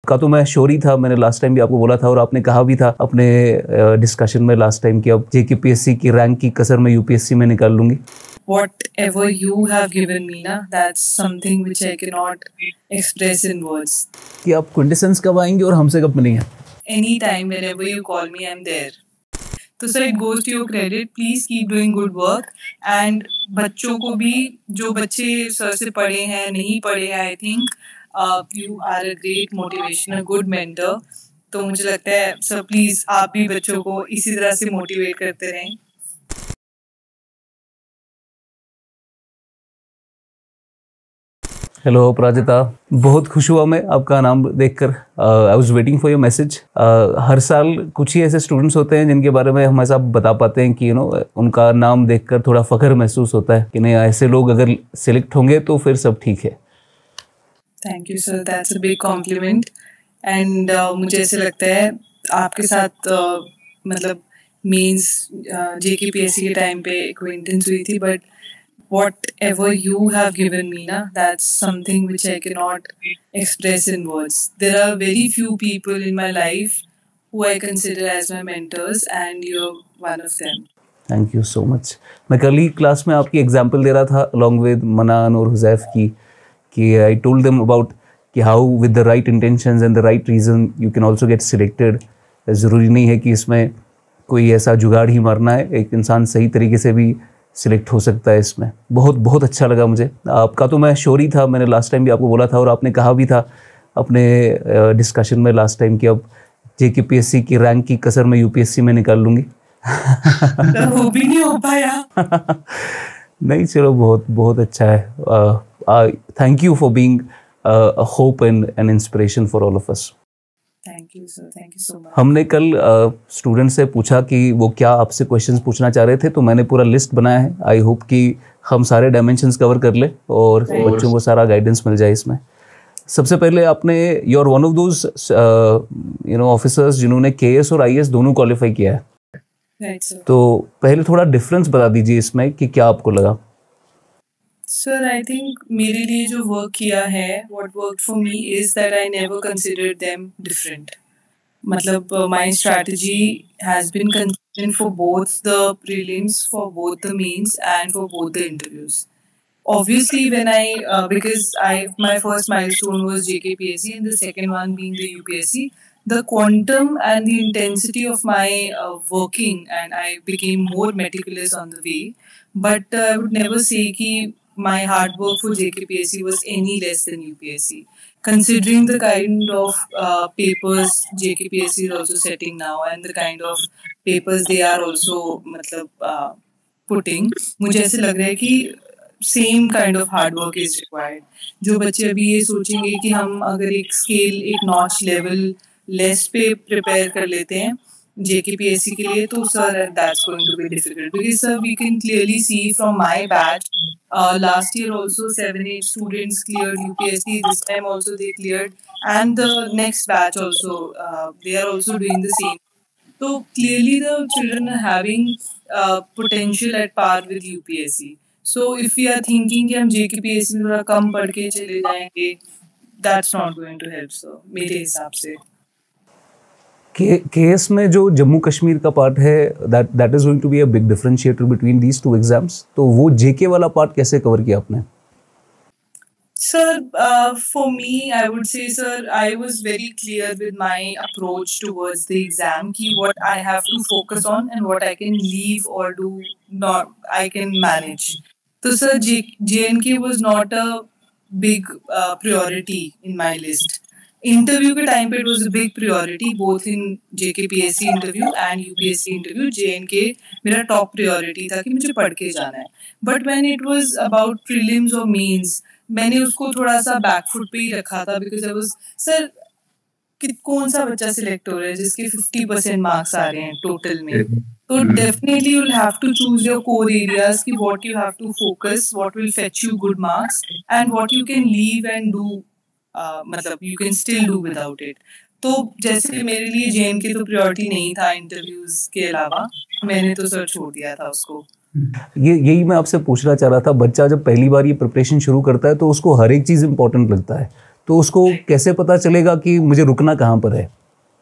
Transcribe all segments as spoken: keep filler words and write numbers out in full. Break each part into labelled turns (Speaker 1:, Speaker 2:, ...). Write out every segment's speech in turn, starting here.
Speaker 1: आपका तो मैं श्योर ही था, मैंने लास्ट टाइम भी आपको बोला था और आपने कहा भी था अपने डिस्कशन में लास्ट टाइम कि अब जेकेपीएससी की रैंक की कसर मैं यूपीएससी में निकाल लूंगी।
Speaker 2: Whatever you have given me, na, that's something which I cannot express in words.
Speaker 1: कि आप क्विंटेसेंस कब आएंगे और हमसे कब मिलेंगे?
Speaker 2: Anytime, whenever you call me, I'm there. तो sir it goes to your credit. Please keep doing good work. And बच्चों को भी, जो बच्चे सर से पढ़े हैं नहीं पढ़े हैं, I think uh, you are a great motivation, a good mentor. तो मुझे लगता है सर प्लीज आप भी बच्चों को इसी तरह से मोटिवेट करते रहें।
Speaker 1: हेलो अपराजिता, बहुत खुश हुआ मैं आपका नाम देखकर। I was waiting for your message. हर साल कुछ ही ऐसे स्टूडेंट्स होते हैं जिनके बारे में हम ऐसा बता पाते हैं कि यू नो उनका नाम देखकर थोड़ा फख्र महसूस होता है कि नहीं, ऐसे लोग अगर सिलेक्ट होंगे तो फिर सब ठीक है।
Speaker 2: Thank you sir, that's a big compliment. And मुझे ऐसे लगता है आपके साथ uh, मतलब मेंस जेकेपीएससी के टाइम पे एक्वेंटेंस हुई थी, but whatever you have given me, na, that's something which I cannot express in words. There are very few people in my life who I consider as my mentors, and you're one of them.
Speaker 1: Thank you so much. मैं कल ही class में आपकी example दे रहा था along with मनान और हुजैफ की, कि आई टोल्ड देम अबाउट कि how with the right intentions and the right reason you can also get selected. ज़रूरी नहीं है कि इसमें कोई ऐसा जुगाड़ ही मारना है, एक इंसान सही तरीके से भी सिलेक्ट हो सकता है इसमें। बहुत बहुत अच्छा लगा मुझे। आपका तो मैं श्योर ही था, मैंने लास्ट टाइम भी आपको बोला था और आपने कहा भी था अपने डिस्कशन में लास्ट टाइम कि अब जेकेपीएससी की रैंक की कसर मैं यूपीएससी में निकाल लूँगी।
Speaker 2: वो भी नहीं हो पाया।
Speaker 1: नहीं, चलो बहुत बहुत अच्छा है। Thank you for being a hope and an inspiration for all of us.
Speaker 2: Thank you sir, thank you so much.
Speaker 1: हमने कल स्टूडेंट uh, से पूछा कि वो क्या आपसे क्वेश्चंस पूछना चाह रहे थे, तो मैंने पूरा लिस्ट बनाया है। आई होप कि हम सारे डायमेंशंस कवर कर ले और बच्चों को सारा गाइडेंस मिल जाए इसमें। सबसे पहले आपने you are one of those you know officers जिन्होंने केएस और आईएएस दोनों क्वालिफाई किया है।
Speaker 2: Right sir.
Speaker 1: तो पहले थोड़ा डिफरेंस बता दीजिए इसमें कि क्या आपको लगा।
Speaker 2: सर आई थिंक मेरे लिए जो वर्क किया है, what worked for me is that I never considered them different. मतलब my strategy has been consistent for both the prelims, for both the mains and for both the interviews. Obviously, when I uh, because I my first milestone was J K P S C and the second one being the U P S C, the quantum and the intensity of my uh, working, and I became more meticulous on the way. But uh, I would never say कि my hard work for J K P S C was any less than U P S C. Considering the kind of uh, papers J K P S C is also setting now and the kind of papers they are also मतलब uh, putting, मुझे ऐसे लग रहा है कि same kind of hard work is required. जो बच्चे अभी ये सोचेंगे कि हम अगर एक स्केल, एक नॉच लेवल लेस पे प्रिपेयर कर लेते हैं जेकेपीएससी के लिए, तो sir that's going to be difficult, because sir we can clearly see from my batch last year also seven eight students cleared UPSC, this time also they cleared and the next batch also they are also doing the same. तो clearly the children are having potential at par with UPSC. So if we are thinking कि हम JKPSC में थोड़ा कम पढ़ के चले जाएंगे, that's not going to help sir, मेरे हिसाब से।
Speaker 1: के केएस में जो जम्मू कश्मीर का पार्ट है, that that is going to be a big differentiator between these two exams. तो वो जेके वाला पार्ट कैसे कवर किया आपने?
Speaker 2: Sir, uh, for me, I would say, sir, I was very clear with my approach towards the exam, ki what I have to focus on and what I can leave or do not, I can manage. So, sir, J N K was not a big uh, priority in my list. Interview के time पे it was a big priority, both in J K P S C interview and U P S C interview. J N K मेरा top priority था कि मुझे पढ़ के जाना है. But when it was about prelims or mains, मैंने उसको थोड़ा सा बैकफुट पे ही रखा था, because I was, सर कि कौन सा बच्चा सिलेक्ट हो रहा है जिसके फिफ्टी परसेंट मार्क्स आ रहे हैं टोटल में, तो definitely you will have to choose your core areas कि what you have to focus, what will fetch you good marks and what you can leave and do, मतलब you can still do without it. तो जैसे मेरे लिए JNK तो priority नहीं था interviews के अलावा, मैंने तो सर छोड़ दिया था उसको।
Speaker 1: ये यही मैं आपसे पूछना चाह रहा था, बच्चा जब पहली बार ये प्रिपरेशन शुरू करता है तो उसको हर एक चीज़ इंपॉर्टेंट लगता है, तो उसको कैसे पता चलेगा कि मुझे रुकना कहाँ पर है?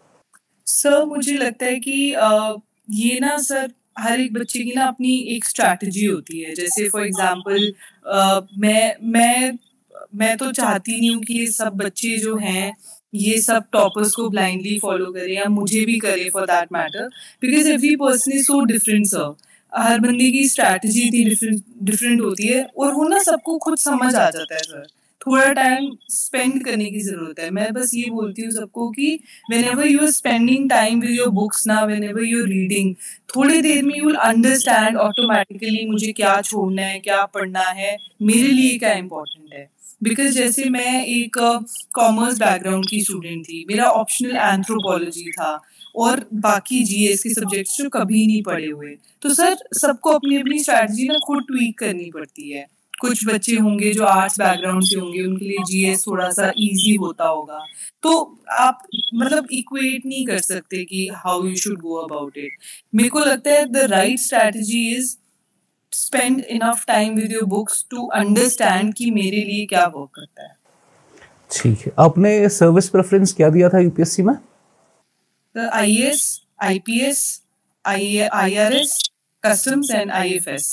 Speaker 2: सर मुझे लगता है कि अ, ये ना सर हर एक बच्चे की ना अपनी एक स्ट्रैटेजी होती है। जैसे फॉर एग्जांपल अ, मैं मैं मैं तो चाहती नहीं हूँ कि ये सब बच्चे जो हैं ये सब टॉपर्स को ब्लाइंडली फॉलो करें या मुझे भी करे for that matter, because every person is so different sir. हर बंदे की स्ट्रैटेजी इतनी डिफरेंट डिफरेंट होती है और वो ना सबको खुद समझ आ जाता है सर। थोड़ा टाइम स्पेंड करने की जरूरत है। मैं बस ये बोलती हूँ सबको कि whenever you are spending time with your books now, whenever you're reading, थोड़ी देर में you will understand automatically मुझे क्या छोड़ना है, क्या पढ़ना है, मेरे लिए क्या इम्पोर्टेंट है। बिकॉज जैसे मैं एक कॉमर्स बैकग्राउंड की स्टूडेंट थी, मेरा ऑप्शनल एंथ्रोपोलॉजी था और बाकी जीएस के सब्जेक्ट्स जो कभी नहीं पढ़े हुए। तो सर सबको अपनी अपनी स्ट्रैटेजी ना खुद ट्वीक करनी पड़ती है। कुछ बच्चे होंगे जो आर्ट्स बैकग्राउंड से होंगे, उनके लिए जीएस थोड़ा सा इजी होता होगा। तो आप मतलब इक्वेट नहीं कर सकते कि how you should go about it. मेरे को लगता है the right strategy is spend enough time with your books to understand कि मेरे लिए क्या वर्क करता है।
Speaker 1: ठीक है, आपने सर्विस प्रेफरेंस क्या दिया था यूपीएससी में?
Speaker 2: The IAS, IPS, IRS, customs and IFS.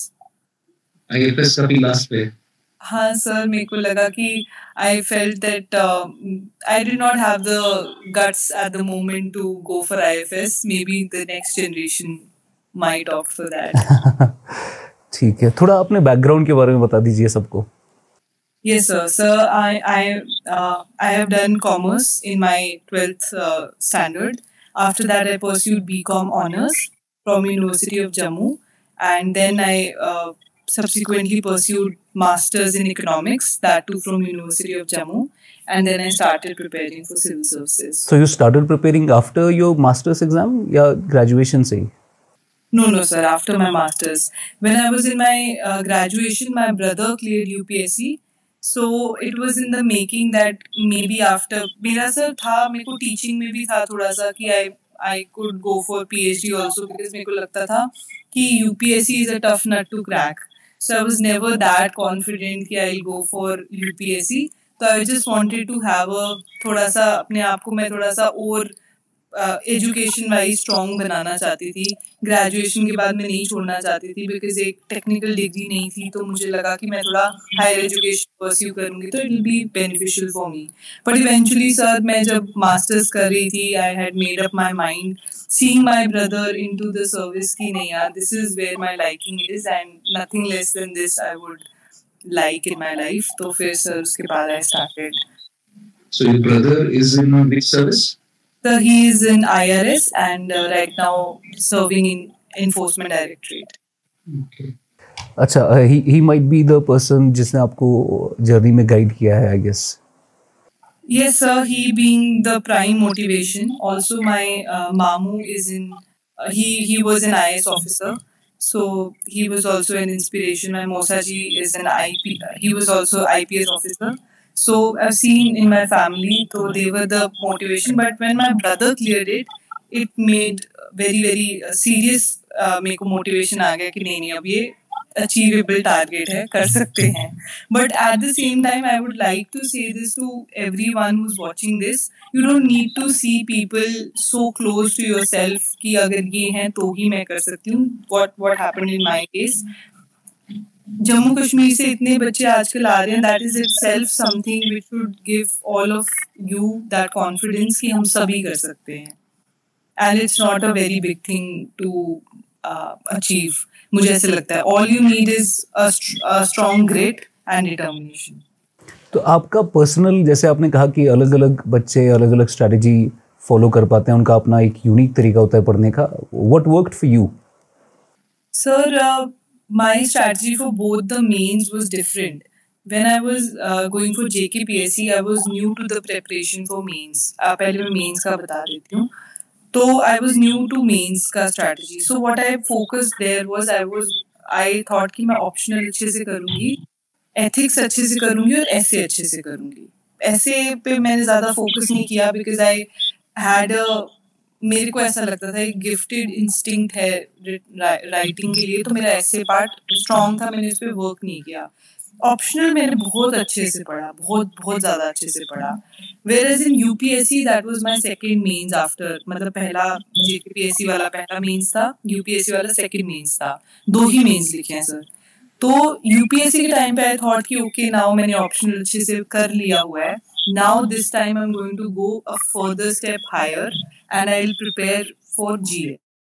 Speaker 3: IFS का भी लास्ट पे।
Speaker 2: हाँ सर, मेरे को लगा कि I felt that I did not have the guts at the moment to go for IFS. Maybe the next generation might opt for that.
Speaker 1: ठीक है, थोड़ा अपने बैकग्राउंड के बारे में बता दीजिए सबको।
Speaker 2: Yes, sir. Sir, I I uh, I have done commerce in my twelfth uh, standard. After that, I pursued BCom honors from University of Jammu, and then I uh, subsequently pursued masters in economics, that too from University of Jammu, and then I started preparing for civil services.
Speaker 1: So you started preparing after your master's exam या graduation से ही?
Speaker 2: No, no, sir. After my masters, when I was in my uh, graduation, my brother cleared U P S C. So it was in the making that maybe after मेरा sir था, मेरे को teaching में भी था थोड़ा सा कि I I could go for PhD also, because मेरे को लगता था कि U P S C is a tough nut to crack. So I was never that confident कि I'll go for U P S C. तो I just wanted to have a थोड़ा सा अपने आप को मैं थोड़ा सा और एजुकेशन वाइज स्ट्रॉन्ग बनाना चाहती थी। ग्रेजुएशन के बाद मैं नहीं छोड़ना चाहती थी, बिकॉज एक टेक्निकल डिग्री नहीं थी, तो मुझे लगा कि मैं थोड़ा हायर एजुकेशन परस्यू करूंगी तो it will be beneficial for me. But eventually sir, मैं जब मास्टर्स कर रही थी, I had made up my mind, seeing my brother into the service की नहीं यार, this is where my liking is and nothing less than this I would like in my life. तो फिर सर उसके बाद I started.
Speaker 3: So your brother is in which service?
Speaker 2: So he is in I R S and uh, right now serving in Enforcement Directorate.
Speaker 3: Okay.
Speaker 1: अच्छा, he he might be the person जिसने आपको journey में guide किया है, I guess.
Speaker 2: Yes, sir. He being the prime motivation. Also, my uh, mamu is in. Uh, he he was an I A S officer, so he was also an inspiration. My Mosaji is an I P. He was also I P S officer. So I've seen in my family, so they were the motivation. But when my brother cleared it, it made very very uh, serious uh, मेरे को motivation आ गया कि नहीं नहीं अब ये achievable target है, कर सकते हैं। But at the same time, I would like to say this to everyone who's watching this: you don't need to see people so close to yourself कि अगर ये हैं तो ही मैं कर सकती हूँ। What what happened in my case? Jammu Kashmir से इतने बच्चे आजकल आ रहे हैं, that is itself something which should give all of you that confidence कि हम सभी कर सकते हैं। And it's not a very big thing to achieve. मुझे ऐसे लगता है all you need is a strong grit and determination.
Speaker 1: तो आपका पर्सनल, जैसे आपने कहा कि अलग अलग बच्चे अलग अलग स्ट्रैटेजी फॉलो कर पाते हैं, उनका अपना एक यूनिक तरीका होता है पढ़ने का, what worked for you?
Speaker 2: Sir, my strategy for both the mains was different. When I was uh, going for J K P S C, I was new to the preparation for mains. Uh, पहले मैं mains का बता देती हूँ। तो I was new to mains का strategy. So what I focused there was I was I thought कि मैं optional अच्छे से करूँगी, ethics अच्छे से करूँगी और essay अच्छे से करूँगी। essay पे मैंने ज़्यादा focus नहीं किया because I had a मेरे को ऐसा लगता था एक गिफ्टेड इंस्टिंक्ट है राइटिंग के लिए, तो मेरा ऐसे पार्ट स्ट्रॉन्ग था, मैंने उस पर वर्क नहीं किया। ऑप्शनल मैंने बहुत अच्छे से पढ़ा, बहुत बहुत ज़्यादा अच्छे से पढ़ा। Whereas in U P S C that was my second mains after, मतलब पहला J K P S C वाला पहला मेंस था, U P S C वाला सेकंड मेंस था, दो ही मेंस लिखे हैं सर। तो U P S C के टाइम पे आई थॉट कि ओके नाउ मैंने ऑप्शनल अच्छे से कर लिया हुआ है, now this time I am going to go a further step higher and I will prepare for G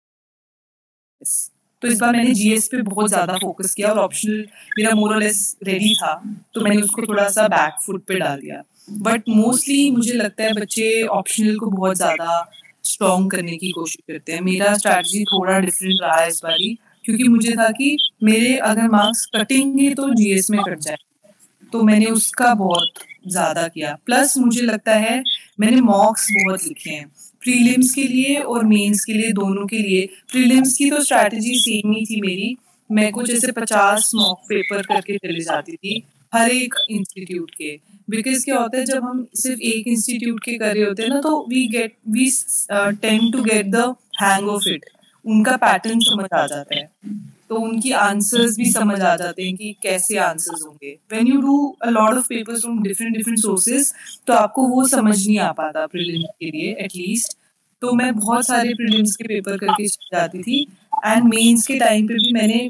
Speaker 2: S। तो इस बार मैंने जीएस पे बहुत ज्यादा फोकस किया और ऑप्शनल मेरा मोर और लेस रेडी था, तो मैंने उसको थोड़ा सा बैक फुट पे डाल दिया। बट मोस्टली मुझे लगता है बच्चे ऑप्शनल को बहुत ज्यादा स्ट्रॉन्ग करने की कोशिश करते हैं। मेरा स्ट्रैटेजी थोड़ा डिफरेंट रहा है इस बारी, क्योंकि मुझे था कि मेरे अगर मार्क्स कटेंगे तो जीएस में कट जाए, तो मैंने उसका बहुत ज्यादा किया। प्लस मुझे लगता है मैंने मॉक्स बहुत लिखे हैं प्रीलिम्स के लिए और मेंस के लिए, दोनों के लिए। प्रीलिम्स की तो स्ट्रैटेजी सेम ही थी मेरी, मैं कुछ ऐसे पचास मॉक पेपर करके चली जाती थी हर एक इंस्टीट्यूट के। बिकॉज क्या होता है जब हम सिर्फ एक इंस्टीट्यूट के कर रहे होते हैं ना, तो we get we tend to get the hang of it, उनका पैटर्न समझ आ जाता है, तो उनकी आंसर्स भी समझ आ जाते हैं कि कैसे आंसर्स होंगे। When you do a lot of papers from different different sources, तो आपको वो समझ नहीं आ पाता प्रीलिम्स के लिए एटलीस्ट। तो मैं बहुत सारे प्रीलिम्स के पेपर करके जाती थी, एंड मेंस के टाइम पे भी मैंने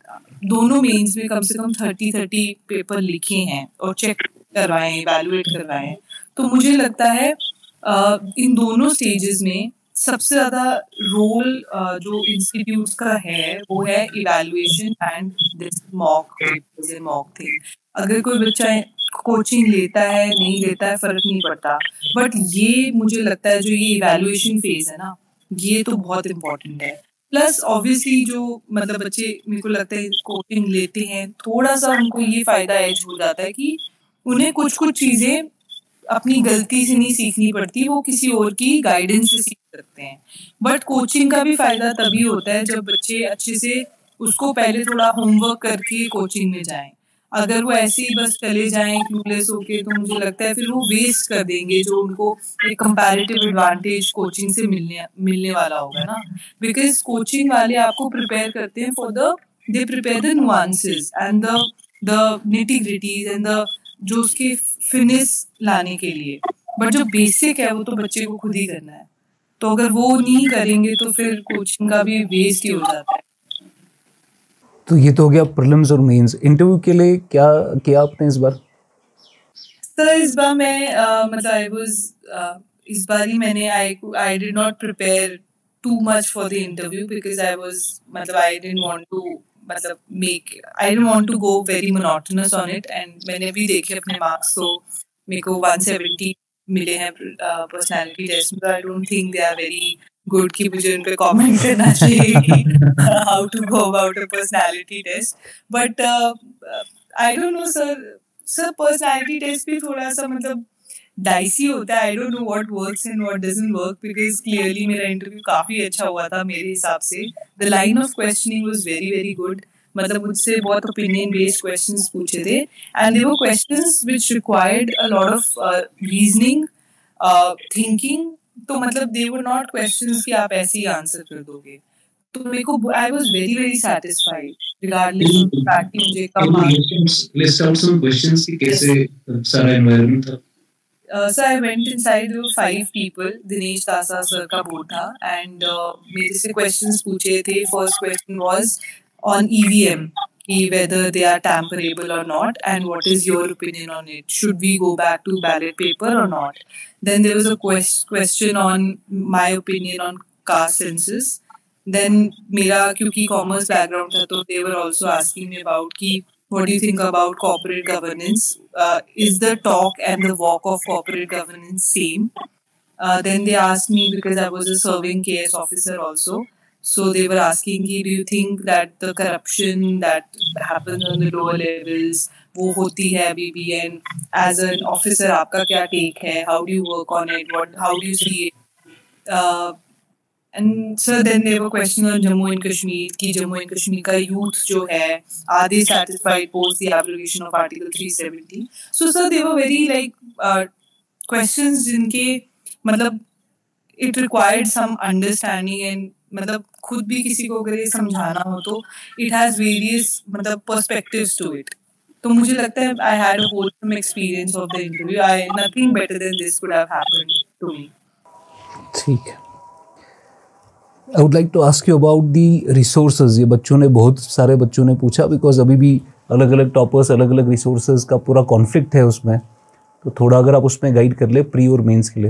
Speaker 2: दोनों मेंस में कम से कम थर्टी थर्टी पेपर लिखे हैं और चेक करवाए, इवैल्यूएट करवाए हैं। तो मुझे लगता है uh, इन दोनों स्टेजेस में सबसे ज्यादा रोल uh, जो इंस्टीट्यूट्स का है वो है evaluation and this mock papers and mock thing. अगर कोई बच्चा कोचिंग लेता है नहीं लेता है फर्क नहीं पड़ता, बट ये मुझे लगता है जो ये इवैल्यूएशन फेज है ना, ये तो बहुत इम्पोर्टेंट है। प्लस ऑब्वियसली जो मतलब बच्चे मेरे को लगता है कोचिंग लेते हैं, थोड़ा सा उनको ये फायदा एज हो जाता है कि उन्हें कुछ कुछ चीजें अपनी गलती से नहीं सीखनी पड़ती, वो किसी और की गाइडेंस से सीख सकते हैं। बट कोचिंग का भी फायदा तभी होता है जब बच्चे अच्छे से उसको पहले थोड़ा होमवर्क करके कोचिंग में जाएं। अगर वो ऐसे ही बस चले जाएं क्लूलेस होके, तो मुझे लगता है फिर वो वेस्ट कर देंगे जो उनको एक कंपैरेटिव एडवांटेज कोचिंग से मिलने मिलने वाला होगा ना। बिकॉज कोचिंग वाले आपको प्रिपेयर करते हैं for the they prepare the nuances and the the nitty gritties and the जो उसके फिनिश लाने के लिए, बट जो बेसिक है वो तो बच्चे को खुद ही करना है। तो अगर वो नहीं करेंगे तो फिर कोचिंग का भी वेस्ट ही हो जाता है।
Speaker 1: तो ये तो हो गया प्रीलिम्स और मेंस। इंटरव्यू के लिए क्या किया आपने इस बार?
Speaker 2: सर इस बार मैं uh, मतलब आई वाज इस बार ही मैंने I I did not prepare too much for the interview because I was मतलब आई डिडंट वांट टू मतलब make I didn't want to go very monotonous on it. And मैंने भी देखे अपने मार्क्स, तो मेरे को वन सेवेंटी मिले हैं पर्सनालिटी टेस्ट में। I don't think they are very good कि मुझे उन पे कमेंट करना चाहिए how to go about a personality test. But I don't know sir sir personality test भी थोड़ा सा मतलब डाइसी होता है। I don't know what works and what doesn't work, because clearly मेरा इंटरव्यू काफी अच्छा हुआ था मेरे हिसाब से। The line of questioning was very very good, मतलब मुझसे बहुत ओपिनियन बेस्ड क्वेश्चंस पूछे थे, and they were questions which required a lot of reasoning thinking. तो मतलब दे वर नॉट क्वेश्चंस कि आप ऐसे ही आंसर कर दोगे। तो मेरे को I was very very satisfied regardless of the fact कि मुझे कम marks.
Speaker 3: List out some questions कि कैसे सारा एनवायरनमेंट था।
Speaker 2: Uh, so I went inside. There were five people. Dinesh Tasa sir का बोर्ड था, and uh, मेरे से questions पूछे थे. First question was on E V M, कि whether they are tamperable or not, and what is your opinion on it? Should we go back to ballot paper or not? Then there was a quest- question on my opinion on caste census. Then मेरा क्योंकि commerce background था, तो they were also asking me about कि what do you think about corporate governance? Uh, is the talk and the walk of corporate governance same? Uh, then they asked me, because I was a serving K S officer also, so they were asking me, do you think that the corruption that happens on the lower levels वो होती है अभी भी, and as an officer आपका क्या take है? How do you work on it? What how do you see it? Uh, And sir, then they were questioning on Jammu and Kashmir कि Jammu and Kashmir का youth जो है, are they satisfied post the abrogation of Article three seventy? So sir, they were very like uh, questions जिनके मतलब it required some understanding, and मतलब खुद भी किसी को अगर ये समझाना हो तो it has various मतलब perspectives to it. तो मुझे लगता है I had a wholesome experience of the interview. I nothing better than this could have happened to me.
Speaker 1: ठीक है. I would like to ask you about the resources. ये बच्चों ने, बहुत सारे बच्चों ने पूछा, बिकॉज अभी भी अलग अलग टॉपर्स, अलग अलग रिसोर्सेज का पूरा कॉन्फ्लिक्ट है उसमें. तो थोड़ा अगर आप उसमें गाइड कर ले प्री और मेंस के लिए.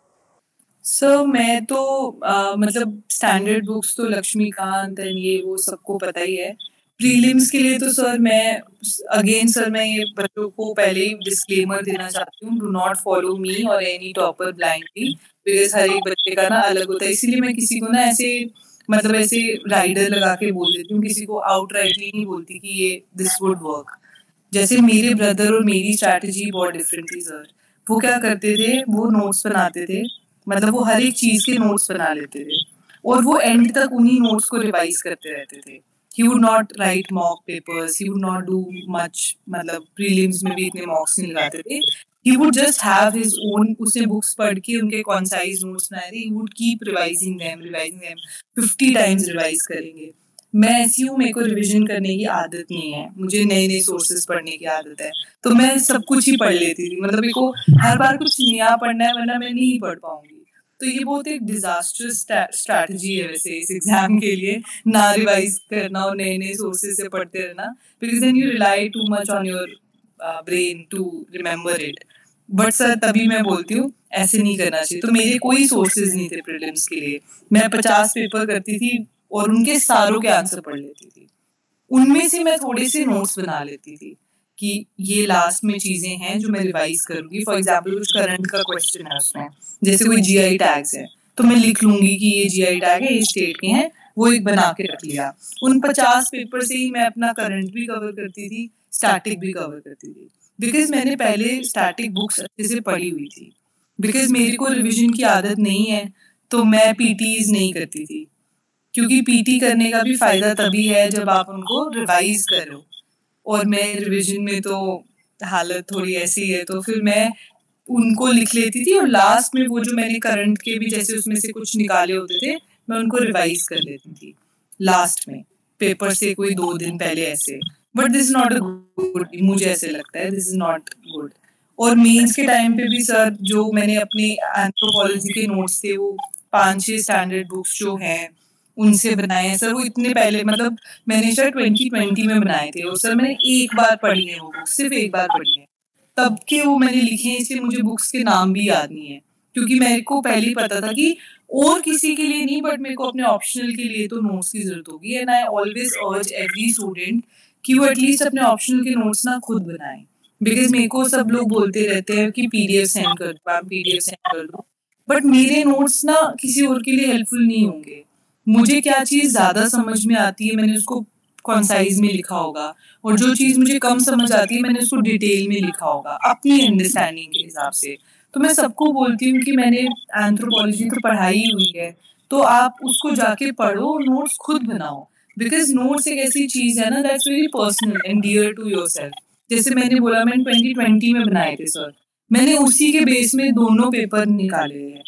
Speaker 2: सर so, मैं तो आ, मतलब स्टैंडर्ड बुक्स तो लक्ष्मीकांत एंड ये वो सबको पता ही है. प्रीलिम्स के लिए तो सर मैं अगेन सर मैं ये बच्चों को पहले ही डिस्क्लेमर देना चाहती हूँ, डू नॉट फॉलो मी और एनी टॉपर ब्लाइंडली, बिकॉज हर एक बच्चे का ना अलग होता है. इसीलिए मैं किसी को ना ऐसे मतलब ऐसे राइडर लगा के बोल देती हूँ, किसी को आउट राइटली नहीं बोलती कि ये दिस वुड वर्क. जैसे मेरे ब्रदर और मेरी स्ट्रैटेजी बहुत डिफरेंट थी सर. वो क्या करते थे, वो नोट्स बनाते थे, मतलब वो हर एक चीज के नोट्स बना लेते थे और वो एंड तक उन्हीं नोट्स को रिवाइज करते रहते थे. He would not write mock papers. He would not do much. मतलब prelims में भी इतने mocks नहीं लगाते थे. He would just have his own. उसने books पढ़ के उनके concise notes बनाए थे. He would keep revising them, revising them. fifty times revise करेंगे. मैं ऐसी हूँ, मेरे को रिविजन करने की आदत नहीं है. मुझे नए नए सोर्सेज पढ़ने की आदत है, तो मैं सब कुछ ही पढ़ लेती थी. मतलब मेरे को हर बार कुछ नया पढ़ना है, वरना मैं नहीं पढ़ पाऊंगी. तो ये बहुत एक डिजास्टर्स स्ट्रैटेजी है वैसे इस एग्जाम के लिए, ना रिवाइज करना और नए नए सोर्सेज से पढ़ते रहना, because then you rely too much on your brain to remember it. But sir तभी मैं बोलती हूँ ऐसे नहीं करना चाहिए. तो मेरे कोई सोर्सेज नहीं थे प्रीलिम्स के लिए. मैं पचास पेपर करती थी और उनके सारों के आंसर पढ़ लेती थी. उनमें से मैं थोड़े से नोट्स बना लेती थी कि ये लास्ट में चीजें हैं जो मैं रिवाइज करूंगी. फॉर एग्जाम्पल कुछ करंट का क्वेश्चन है उसमें, जैसे कोई जीआई टैग्स है, तो मैं लिख लूंगी कि ये जीआई टैग है, ये स्टेट के हैं, वो एक बना के रख लिया. उन पचास पेपर से ही मैं अपना करंट भी कवर करती थी, स्टैटिक भी कवर करती थी, बिकॉज मैंने पहले स्टैटिक बुक्स अच्छे से पढ़ी हुई थी. बिकॉज मेरे को रिविजन की आदत नहीं है, तो मैं पीटीज नहीं करती थी, क्योंकि पीटी करने का भी फायदा तभी है जब आप उनको रिवाइज करो. और मैं रिवीजन में तो हालत थोड़ी ऐसी है, तो फिर मैं उनको लिख लेती थी और लास्ट में वो जो मैंने करंट के भी जैसे उसमें से कुछ निकाले होते थे, मैं उनको रिवाइज कर लेती थी लास्ट में पेपर से कोई दो दिन पहले ऐसे. But this is not a good, मुझे ऐसे लगता है दिस इज नॉट गुड. और मेंस के टाइम पे भी सर जो मैंने अपने एंथ्रोपोलॉजी के नोट्स थे वो पांच छह स्टैंडर्ड बुक्स जो हैं उनसे बनाए हैं सर. वो इतने पहले मतलब मैंने शायद ट्वेंटी ट्वेंटी में बनाए थे, और सर मैंने एक बार पढ़ी है वो बुक्स, सिर्फ एक बार पढ़ी है, तब के वो मैंने लिखे हैं. इसलिए मुझे बुक्स के नाम भी याद नहीं है, क्योंकि मेरे को पहले ही पता था कि और किसी के लिए नहीं, बट मेरे को अपने ऑप्शनल के लिए तो नोट्स की जरूरत होगी. And I always urge every student कि वो एटलीस्ट अपने ऑप्शनल के नोट्स ना खुद बनाएं. बिकॉज मेरे को सब लोग बोलते रहते हैं कि पीडीएफ सेंड कर दो, आप पीडीएफ सेंड कर दो, बट मेरे नोट्स ना किसी और के लिए हेल्पफुल नहीं होंगे. मुझे क्या चीज ज्यादा समझ में आती है मैंने उसको कॉन्साइज में लिखा होगा, और जो चीज मुझे कम समझ आती है मैंने उसको डिटेल में लिखा होगा अपनी अंडरस्टैंडिंग के हिसाब से. तो मैं सबको बोलती हूँ कि मैंने एंथ्रोपोलॉजी तो पढ़ाई हुई है, तो आप उसको जाके पढ़ो और नोट्स खुद बनाओ. बिकॉज नोट्स एक ऐसी चीज है ना that's very personal and dear to yourself. जैसे मैंने बोला मैंने ट्वेंटी ट्वेंटी में बनाए थे सर, मैंने उसी के बेस में दोनों पेपर निकाले हैं,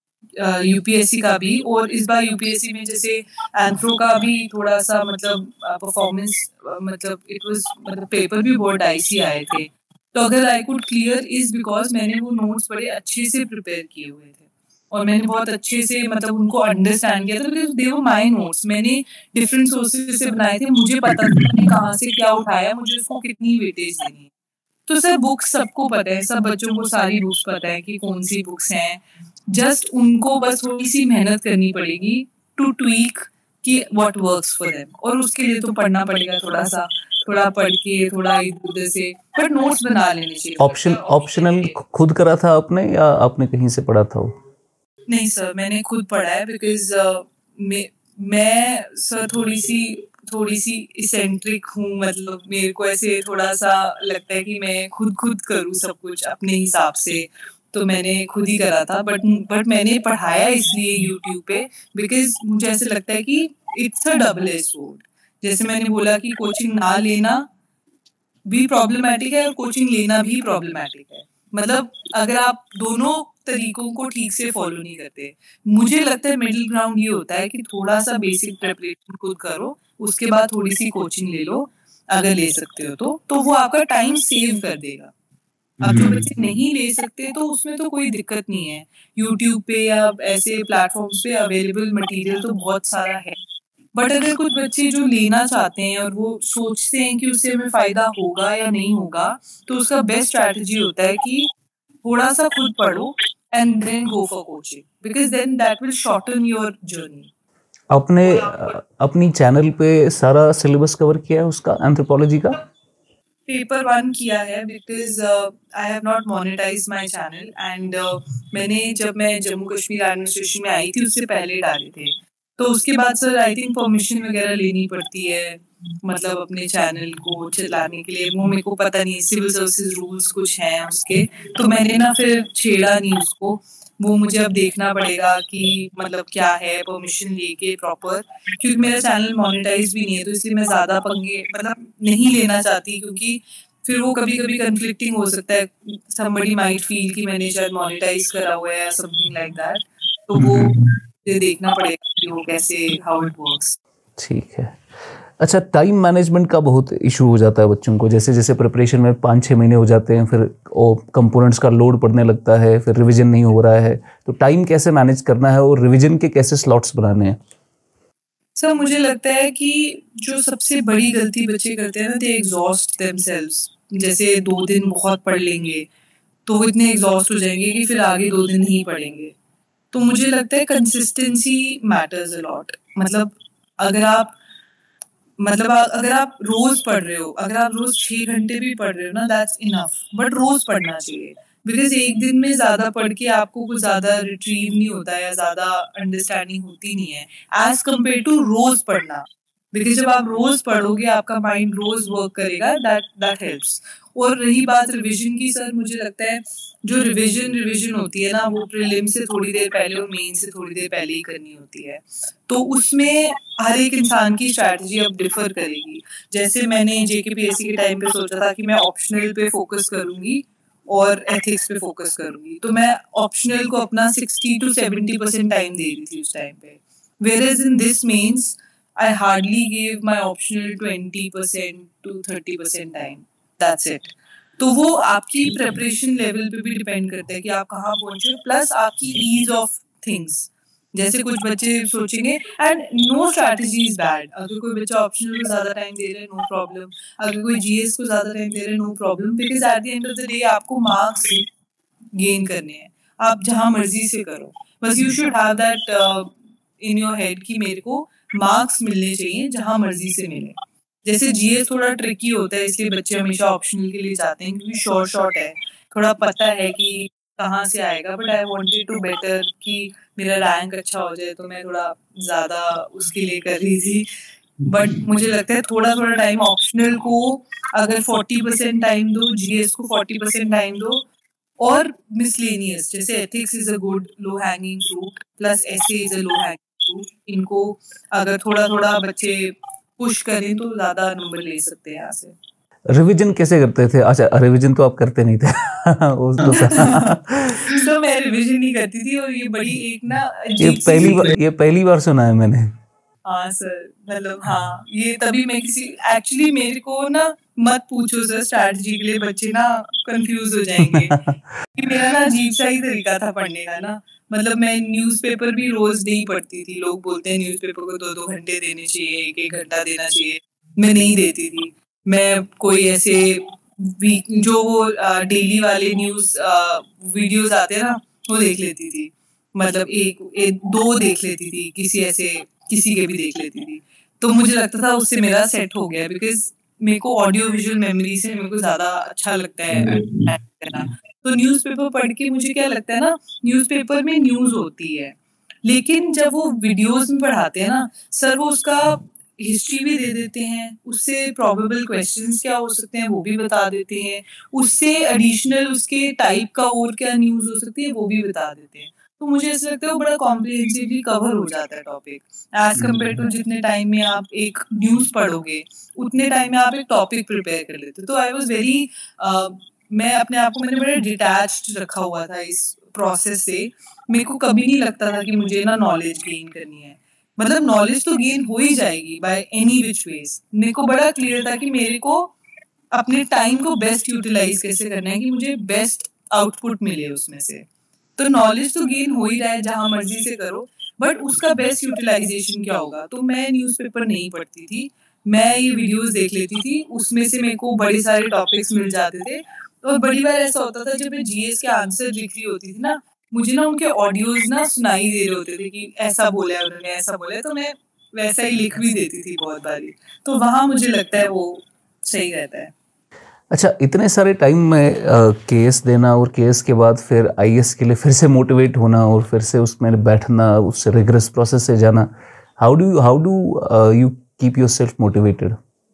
Speaker 2: यूपीएससी uh, का भी. और इस बार यूपीएससी में जैसे एंथ्रो का भी थोड़ा सा मतलब परफॉर्मेंस uh, मतलब इट वाज मतलब पेपर भी बहुत डाइसी आए थे. तो अगर I could clear is because मैंने वो नोट्स बड़े अच्छे से प्रिपेयर किए हुए थे और मैंने बहुत अच्छे से मतलब उनको अंडरस्टैंड किया था, because they were my notes. मैंने डिफरेंट सोर्सेज से बनाए थे, मुझे पता था मैंने कहाँ से क्या उठाया, मुझे उसको कितनी वेटेज देनी है. तो सर बुक्स सबको पता है, सब बच्चों को सारी बुक्स पता है कि कौन सी बुक्स हैं. जस्ट उनको बस थोड़ी सी मेहनत करनी पड़ेगी टू ट्वीक कि व्हाट वर्क्स फॉर देम, और उसके लिए तो पढ़ना पड़ेगा थोड़ा सा, थोड़ा पढ़ के थोड़ा इधर उधर से, बट नोट्स बना लेने चाहिए.
Speaker 1: ऑप्शन ऑप्शनल खुद करा था आपने या आपने कहीं से पढ़ा था वो?
Speaker 2: नहीं सर मैंने खुद पढ़ा है, बिकॉज uh, मैं मैं सर थोड़ी सी थोड़ी सी इसेंट्रिक हूँ. मतलब मेरे को ऐसे थोड़ा सा लगता है कि मैं खुद खुद करूँ सब कुछ अपने हिसाब से, तो मैंने खुद ही करा था. बट बट मैंने पढ़ाया इसलिए यूट्यूब पे, बिकॉज मुझे ऐसे लगता है कि it's a double edge sword. जैसे मैंने बोला कि कोचिंग ना लेना भी प्रॉब्लमैटिक है और कोचिंग लेना भी प्रॉब्लमैटिक है. मतलब अगर आप दोनों तरीकों को ठीक से फॉलो नहीं करते, मुझे लगता है मिडिल ग्राउंड ये होता है कि थोड़ा सा बेसिक प्रिपरेशन खुद करो, उसके बाद थोड़ी सी कोचिंग ले लो. अगर ले सकते हो तो तो वो आपका टाइम सेव कर देगा। अब जो बच्चे नहीं ले सकते तो उसमें तो कोई दिक्कत नहीं है, यूट्यूब पे या ऐसे प्लेटफॉर्म्स पे अवेलेबल मटेरियल तो बहुत सारा है। बट अगर कुछ बच्चे जो लेना चाहते हैं और वो सोचते हैं कि उससे हमें फ़ायदा होगा या नहीं होगा, तो उसका बेस्ट स्ट्रैटेजी होता है कि थोड़ा-सा खुद पढ़ो and then go for coaching because then that will shorten your journey.
Speaker 1: आपने अ, अपनी चैनल पे सारा सिलेबस कवर किया है उसका एंथ्रोपोलॉजी का?
Speaker 2: पेपर वन किया है because I have not monetized my channel and मैंने जब मैं जम्मू कश्मीर एडमिनिस्ट्रेशन में आई थी उससे पहले डाले थे। तो उसके बाद सर आई थिंक परमिशन वगैरह लेनी पड़ती है, मतलब अपने चैनल को चलाने के लिए, वो मेरे को पता नहीं, सिविल सर्विसेज रूल्स कुछ हैं उसके, तो मैंने ना फिर छेड़ा नहीं उसको। वो मुझे अब देखना पड़ेगा कि मतलब क्या है, परमिशन लेके प्रॉपर, क्योंकि मेरा चैनल मोनेटाइज भी नहीं है तो इसलिए मैं ज़्यादा पंगे मतलब नहीं लेना चाहती, क्योंकि फिर वो कभी-कभी कन्फ्लिक्टिंग हो सकता है। समबडी माइट फील कि मैंने शायद मोनेटाइज करा हुआ है या समथिंग लाइक दैट, तो वो मुझे देखना पड़ेगा कि वो कैसे, हाउ इट वर्क्स।
Speaker 1: ठीक है। अच्छा, टाइम मैनेजमेंट का बहुत इशू हो जाता है बच्चों को, जैसे जैसे प्रिपरेशन में पाँच छः महीने हो जाते हैं, फिर वो कंपोनेंट्स का लोड पड़ने लगता है, फिर रिवीजन नहीं हो रहा है, तो टाइम कैसे मैनेज करना है और रिवीजन के कैसे स्लॉट्स बनाने हैं?
Speaker 2: सर मुझे लगता है कि जो सबसे बड़ी गलती बच्चे करते हैं ना, दे एग्जॉस्ट देमसेल्व्स। जैसे दो दिन बहुत पढ़ लेंगे तो वो इतने एग्जॉस्ट हो जाएंगे कि फिर आगे दो दिन नहीं पढ़ेंगे। तो मुझे लगता है कंसिस्टेंसी मैटर्स अ लॉट। मतलब अगर आप मतलब आ- अगर आप रोज पढ़ रहे हो, अगर आप रोज छह घंटे भी पढ़ रहे हो ना, दैट्स इनफ, बट रोज पढ़ना चाहिए। बिकॉज एक दिन में ज्यादा पढ़ के आपको कुछ ज्यादा रिट्रीव नहीं होता है, ज्यादा अंडरस्टैंडिंग होती नहीं है एज कम्पेयर टू रोज पढ़ना। बिकॉज जब आप रोज पढ़ोगे आपका माइंड रोज वर्क करेगा, दैट दैट हेल्प्स। और रही बात रिवीजन की, सर मुझे लगता है जो रिवीजन रिवीजन होती है ना, वो प्रीलिम से थोड़ी देर पहले और मेन से थोड़ी देर पहले ही करनी होती है। तो उसमें हर एक इंसान की स्ट्रैटेजी अब डिफर करेगी। जैसे मैंने जेकेपीएससी के टाइम पे सोचा था कि मैं ऑप्शनल पे फोकस करूंगी और एथिक्स पे फोकस करूंगी, तो मैं ऑप्शनल को अपना sixty to seventy percent time दे रही थी उस टाइम पे। Wherein this means I hardly give my optional twenty percent to thirty percent time, that's it. तो वो आपकी प्रेपरेशन लेवल पे भी डिपेंड करता है कि आप कहाँ पहुंचे, प्लस आपकी ईज ऑफ थिंग्स। जैसे कुछ बच्चे सोचेंगे, and no strategy is bad. अगर कोई बच्चा ऑप्शनल को ज्यादा टाइम दे रहा है, नो प्रॉब्लम। अगर कोई जीएस को ज्यादा टाइम दे रहा है, no problem, because at the end of the day आपको मार्क्स गेन करने हैं। आप जहां मर्जी से करो, बस you should have that in your head कि मेरे को मार्क्स मिलने चाहिए जहां मर्जी से मिले। जैसे जीएस थोड़ा ट्रिकी होता है, इसलिए बच्चे हमेशा ऑप्शनल के लिए जाते हैं, क्योंकि शॉर्ट शॉर्ट है, थोड़ा पता है कि कहाँ से आएगा। But I wanted to better कि मेरा रैंक अच्छा हो जाए, तो मैं थोड़ा ज्यादा उसके लिए कर रही थी। बट मुझे लगता है थोड़ा थोड़ा टाइम ऑप्शनल को अगर फोर्टी परसेंट टाइम दो, जीएस को फोर्टी परसेंट टाइम दो, और मिसलेनियस जैसे ethics is a good low hanging fruit, plus essay is a low hanging fruit. इनको अगर थोड़ा थोड़ा बच्चे पुश करें तो ज्यादा नंबर ले सकते हैं यहाँ से।
Speaker 1: रिवीजन कैसे करते थे? अच्छा, रिवीजन तो आप करते नहीं थे। वो तो
Speaker 2: सो मैं रिवीजन नहीं करती थी, और ये बड़ी एक ना
Speaker 1: ये
Speaker 2: अजीब सी
Speaker 1: पहली बार
Speaker 2: चीज है।
Speaker 1: ये पहली बार सुना है मैंने।
Speaker 2: हाँ सर, मतलब हाँ, ये तभी मैं किसी, एक्चुअली मेरे को ना मत पूछो सर स्ट्रैटेजी के लिए, बच्चे ना कंफ्यूज हो जाएंगे कि मेरा ना अजीब सा ही तरीका था पढ़ने का ना। मतलब मैं न्यूज़पेपर भी रोज नहीं पढ़ती थी। लोग बोलते हैं न्यूज़पेपर को दो दो घंटे देने चाहिए, एक एक घंटा देना चाहिए, मैं नहीं देती थी। मैं कोई ऐसे वीक जो वो डेली वाले न्यूज़ वीडियोस आते हैं ना, वो देख लेती थी। मतलब एक, एक दो देख लेती थी, किसी ऐसे किसी के भी देख लेती थी। तो मुझे लगता था उससे मेरा सेट हो गया, बिकॉज मेरे को ऑडियो विजुअल मेमोरी से मेरे को ज्यादा अच्छा लगता है करना। तो न्यूज़पेपर पढ़ के मुझे क्या लगता है ना, न्यूज़पेपर में न्यूज़ होती है, लेकिन जब वो वीडियोस में पढ़ाते हैं ना सर, वो उसका हिस्ट्री भी दे देते हैं, उससे प्रोबेबल क्वेश्चंस क्या हो सकते हैं वो भी बता देते हैं, उससे एडिशनल उसके टाइप का और क्या न्यूज़ हो सकती है वो भी बता देते हैं। तो मुझे ऐसा लगता है वो बड़ा कॉम्प्रिहेंसिवली कवर हो जाता है टॉपिक, एज कम्पेयर टू जितने टाइम में आप एक न्यूज़ पढ़ोगे उतने टाइम में आप एक टॉपिक प्रिपेयर कर लेते हो। तो आई वाज वेरी, मैं अपने आप को मैंने बड़ा डिटैच्ड रखा हुआ था इस प्रोसेस से। मेरे को कभी नहीं लगता था कि मुझे ना नॉलेज गेन करनी है। मतलब नॉलेज तो गेन हो ही जाएगी बाय एनी विच वेज। मेरे को बड़ा क्लियर था कि मेरे को अपने टाइम को बेस्ट यूटिलाइज कैसे करना है कि मुझे बेस्ट आउटपुट मिले उसमें से। तो नॉलेज तो गेन हो ही रहा है जहां मर्जी से करो, बट उसका बेस्ट यूटिलाइजेशन क्या होगा। तो मैं न्यूज़पेपर नहीं पढ़ती थी, मैं ये वीडियोस देख लेती थी, उसमें से मेरे को बड़े सारे टॉपिक्स मिल जाते थे। और बड़ी बार ऐसा होता था जब मैं जीएस के आंसर लिख रही होती थी ना, मुझे ना उनके ऑडियोज ना सुनाई दे रहे होते थे कि ऐसा बोला है उन्होंने, ऐसा बोला है, तो मैं वैसा ही लिख भी देती थी बहुत बारी। तो वहां मुझे लगता है वो सही रहता है।
Speaker 1: अच्छा, इतने सारे टाइम में केस देना और केस के बाद फिर आईएएस के लिए फिर से मोटिवेट होना और फिर से उसमें बैठना, उस रिग्रेस प्रोसेस से जाना, how do how do you keep yourself motivated?